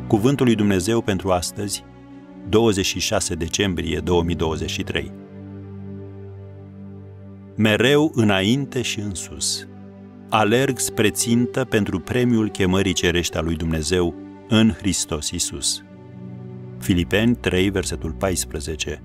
Cuvântul lui Dumnezeu pentru astăzi, 26 decembrie 2023. Mereu înainte și în sus. Alerg spre țintă pentru premiul chemării cerești a lui Dumnezeu în Hristos Iisus. Filipeni 3, versetul 14.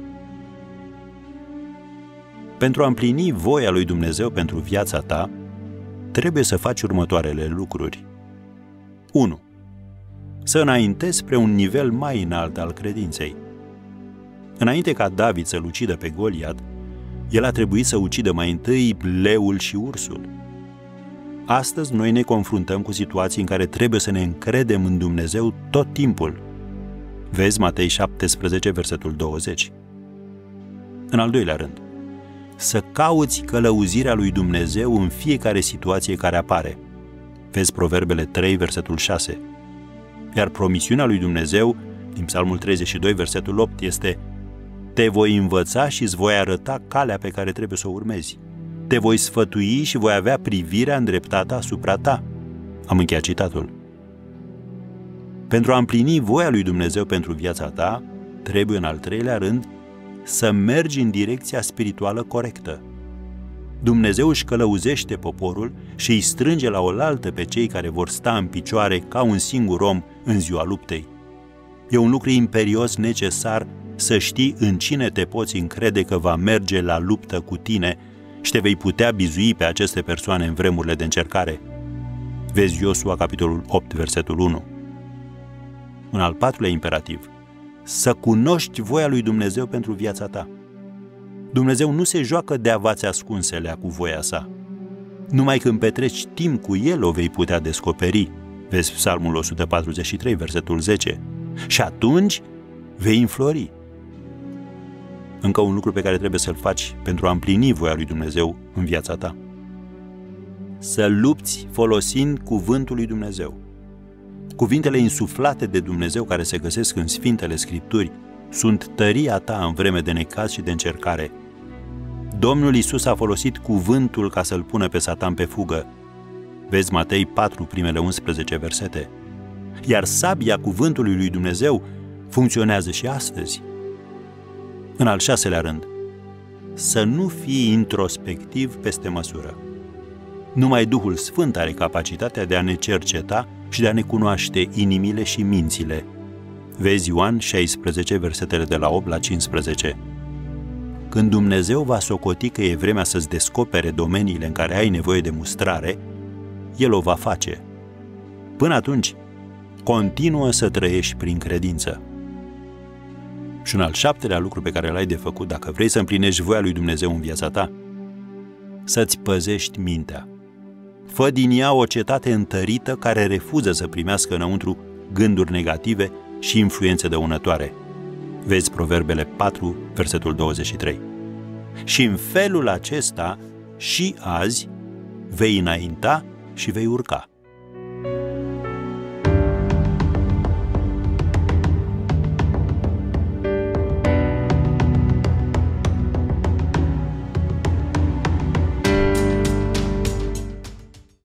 Pentru a împlini voia lui Dumnezeu pentru viața ta, trebuie să faci următoarele lucruri. 1. Să înaintezi spre un nivel mai înalt al credinței. Înainte ca David să-l ucidă pe Goliat, el a trebuit să ucidă mai întâi leul și ursul. Astăzi noi ne confruntăm cu situații în care trebuie să ne încredem în Dumnezeu tot timpul. Vezi Matei 17, versetul 20. În al doilea rând, să cauți călăuzirea lui Dumnezeu în fiecare situație care apare. Vezi Proverbele 3, versetul 6. Iar promisiunea lui Dumnezeu, din Psalmul 32, versetul 8, este: te voi învăța și îți voi arăta calea pe care trebuie să o urmezi. Te voi sfătui și voi avea privirea îndreptată asupra ta. Am încheiat citatul. Pentru a împlini voia lui Dumnezeu pentru viața ta, trebuie în al treilea rând să mergi în direcția spirituală corectă. Dumnezeu își călăuzește poporul și îi strânge la oaltă pe cei care vor sta în picioare ca un singur om în ziua luptei. E un lucru imperios necesar să știi în cine te poți încrede că va merge la luptă cu tine și te vei putea bizui pe aceste persoane în vremurile de încercare. Vezi Iosua, capitolul 8, versetul 1. Un al patrulea imperativ: să cunoști voia lui Dumnezeu pentru viața ta. Dumnezeu nu se joacă de avați ascunselea cu voia sa. Numai când petreci timp cu El o vei putea descoperi. Vezi Psalmul 143, versetul 10. Și atunci vei înflori. Încă un lucru pe care trebuie să-l faci pentru a împlini voia lui Dumnezeu în viața ta. Să lupți folosind cuvântul lui Dumnezeu. Cuvintele insuflate de Dumnezeu care se găsesc în Sfintele Scripturi sunt tăria ta în vreme de necaz și de încercare. Domnul Iisus a folosit cuvântul ca să-l pună pe Satan pe fugă. Vezi Matei 4, primele 11 versete. Iar sabia cuvântului lui Dumnezeu funcționează și astăzi. În al șaselea rând, să nu fii introspectiv peste măsură. Numai Duhul Sfânt are capacitatea de a ne cerceta și de a ne cunoaște inimile și mințile. Vezi Ioan 16, versetele de la 8 la 15. Când Dumnezeu va socoti că e vremea să-ți descopere domeniile în care ai nevoie de mustrare, El o va face. Până atunci, continuă să trăiești prin credință. Și un al șaptelea lucru pe care l-ai de făcut dacă vrei să împlinești voia lui Dumnezeu în viața ta: să-ți păzești mintea. Fă din ea o cetate întărită care refuză să primească înăuntru gânduri negative și influențe dăunătoare. Vezi Proverbele 4, versetul 23. Și în felul acesta, și azi, vei înainta și vei urca.